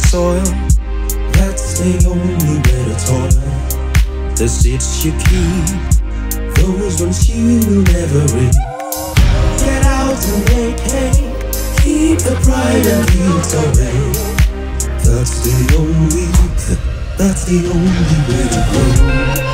soil. That's the only way to toil. The seeds you keep, those ones you will never reap. Get out and make hay, keep the pride and guilt away. That's the only way to go.